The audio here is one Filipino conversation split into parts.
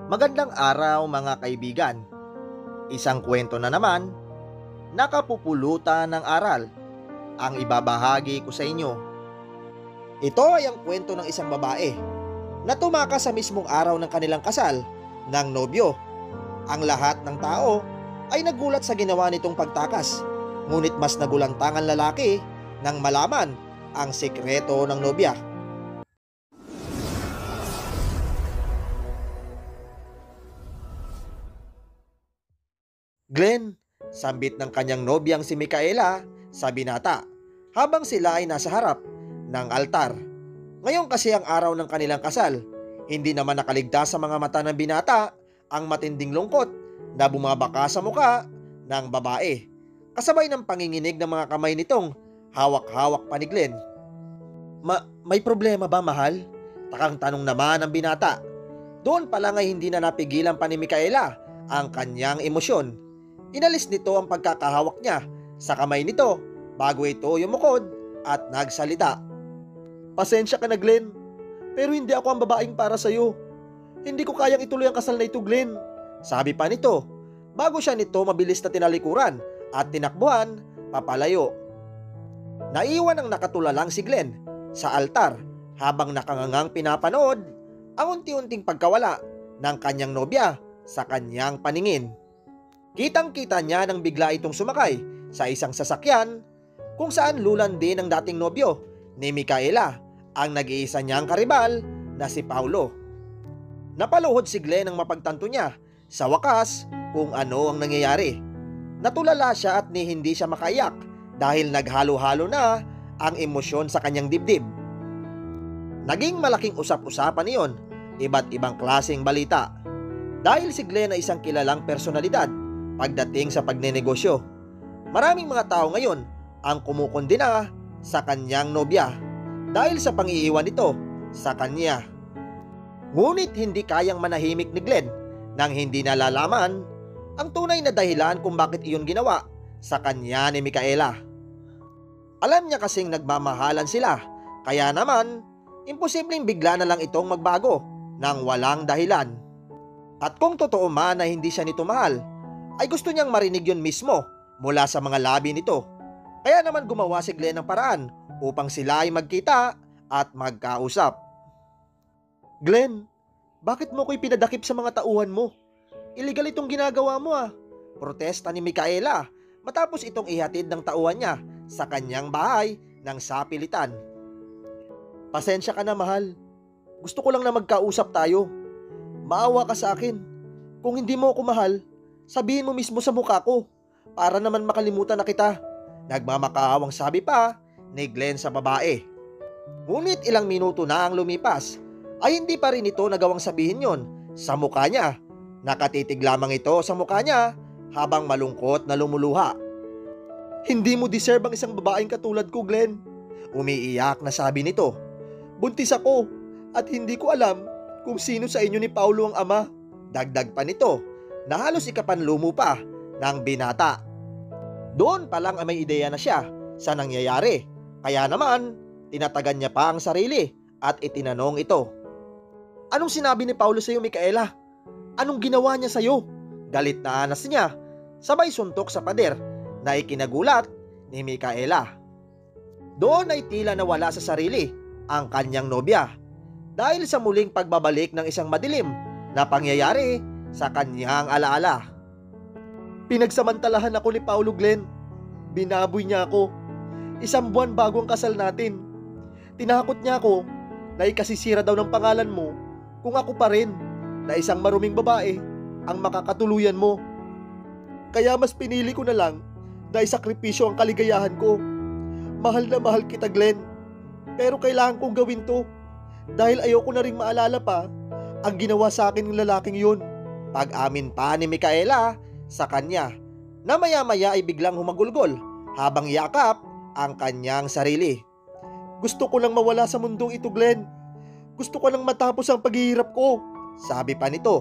Magandang araw mga kaibigan. Isang kwento na naman, nakapupulutan ng aral ang ibabahagi ko sa inyo. Ito ay ang kwento ng isang babae na tumakas sa mismong araw ng kanilang kasal ng nobyo. Ang lahat ng tao ay nagulat sa ginawa nitong pagtakas, ngunit mas nagulantang ang lalaki nang malaman ang sekreto ng nobya. Glenn, sambit ng kanyang nobyang si Micaela sa binata habang sila ay nasa harap ng altar. Ngayon kasi ang araw ng kanilang kasal, hindi naman nakaligtas sa mga mata ng binata ang matinding lungkot na bumabaka sa muka ng babae, kasabay ng panginginig ng mga kamay nitong hawak-hawak pa ni Glenn. May problema ba, mahal? Takang tanong naman ng binata. Doon pa lang ay hindi na napigilan pa ni Micaela ang kanyang emosyon. Inalis nito ang pagkakahawak niya sa kamay nito bago ito yumukod at nagsalita. Pasensya ka na, Glenn, pero hindi ako ang babaeng para sa'yo. Hindi ko kayang ituloy ang kasal na ito, Glenn. Sabi pa nito bago siya nito mabilis na tinalikuran at tinakbuhan papalayo. Naiwan ang nakatulalang si Glenn sa altar habang nakangangang pinapanood ang unti-unting pagkawala ng kanyang nobya sa kanyang paningin. Kitang-kita niya nang bigla itong sumakay sa isang sasakyan kung saan lulan din ang dating nobyo ni Micaela, ang nag-iisa niyang karibal na si Paulo. Napaluhod si Glenn nang mapagtanto niya sa wakas kung ano ang nangyayari. Natulala siya at hindi siya makaiyak dahil naghalo-halo na ang emosyon sa kanyang dibdib. Naging malaking usap-usapan iyon, iba't ibang klaseng balita. Dahil si Glenn ay isang kilalang personalidad pagdating sa pagnenegosyo. Maraming mga tao ngayon ang kumukondena sa kanyang nobya dahil sa pang-iiwan nito sa kanya. Ngunit hindi kayang manahimik ni Glenn nang hindi nalalaman ang tunay na dahilan kung bakit iyon ginawa sa kanya ni Micaela. Alam niya kasing nagmamahalan sila, kaya naman imposibleng bigla na lang itong magbago nang walang dahilan. At kung totoo man na hindi siya nito mahal, ay gusto niyang marinig yun mismo mula sa mga labi nito. Kaya naman gumawa si Glenn ng paraan upang sila ay magkita at magkausap. Glenn, bakit mo ko'y pinadakip sa mga tauhan mo? Illegal itong ginagawa mo Protesta ni Micaela matapos itong ihatid ng tauhan niya sa kanyang bahay ng sapilitan. Pasensya ka na, mahal. Gusto ko lang na magkausap tayo. Maawa ka sa akin. Kung hindi mo ako mahal, sabihin mo mismo sa mukha ko para naman makalimutan na kita. Nagmamakahawang sabi pa ni Glenn sa babae. Ngunit ilang minuto na ang lumipas ay hindi pa rin ito nagawang sabihin yon sa mukha niya. Nakatitig lamang ito sa mukha niya habang malungkot na lumuluha. Hindi mo deserve ang isang babaeng katulad ko, Glenn. Umiiyak na sabi nito. Buntis ako at hindi ko alam kung sino sa inyo ni Paulo ang ama. Dagdag pa nito na halos ikapanlumo pa ng binata. Doon pa lang ay may ideya na siya sa nangyayari. Kaya naman, tinatagan niya pa ang sarili at itinanong ito. Anong sinabi ni Paulo sa iyo, Micaela? Anong ginawa niya sa iyo? Galit na anas niya, sabay suntok sa pader na ikinagulat ni Micaela. Doon ay tila nawala sa sarili ang kanyang nobya dahil sa muling pagbabalik ng isang madilim na pangyayari sa kanyang alaala. Pinagsamantalahan ako ni Paulo, Glenn. Binaboy niya ako. 1 buwan bago ang kasal natin. Tinakot niya ako na ikasisira daw ng pangalan mo kung ako pa rin na isang maruming babae ang makakatuluyan mo. Kaya mas pinili ko na lang na isakripisyo ang kaligayahan ko. Mahal na mahal kita, Glenn. Pero kailangan kong gawin to dahil ayoko na ring maalala pa ang ginawa sa akin ng lalaking yun. Pag-amin pa ni Micaela sa kanya na maya-maya ay biglang humagulgol habang yakap ang kanyang sarili. Gusto ko lang mawala sa mundong ito, Glenn. Gusto ko lang matapos ang paghihirap ko, sabi pa nito.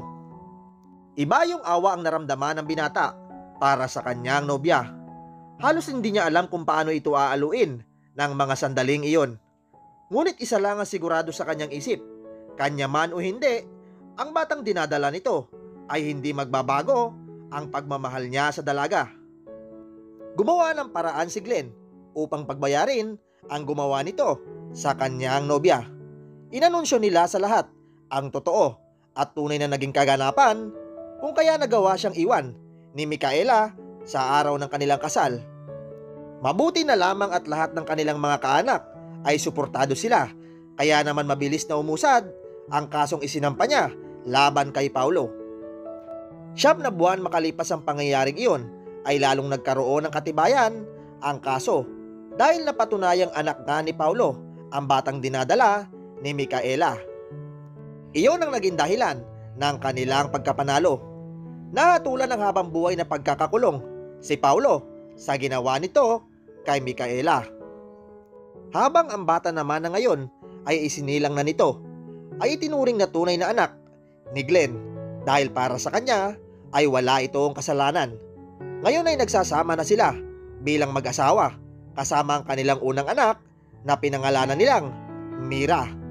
Iba yung awa ang naramdaman ng binata para sa kanyang nobya. Halos hindi niya alam kung paano ito aaluin ng mga sandaling iyon. Ngunit isa lang ang sigurado sa kanyang isip. Kanya man o hindi, Ang batang dinadala nito ay hindi magbabago ang pagmamahal niya sa dalaga. Gumawa ng paraan si Glenn upang pagbayarin ang gumawa nito sa kanyang nobya. Inanunsyo nila sa lahat ang totoo at tunay na naging kaganapan kung kaya nagawa siyang iwan ni Micaela sa araw ng kanilang kasal. Mabuti na lamang at lahat ng kanilang mga kaanak ay suportado sila, kaya naman mabilis na umusad ang kasong isinampa niya laban kay Paulo. 9 na buwan makalipas ang pangyayaring iyon ay lalong nagkaroon ng katibayan ang kaso dahil napatunayang anak nga ni Paulo ang batang dinadala ni Micaela. Iyon ang naging dahilan ng kanilang pagkapanalo. Nahatulan ng habang buhay na pagkakakulong si Paulo sa ginawa nito kay Micaela. Habang ang bata naman na ngayon ay isinilang na nito, ay itinuring na tunay na anak ni Glenn dahil para sa kanya ay wala itong kasalanan. Ngayon ay nagsasama na sila bilang mag-asawa kasama ang kanilang unang anak na pinangalanan nilang Mira.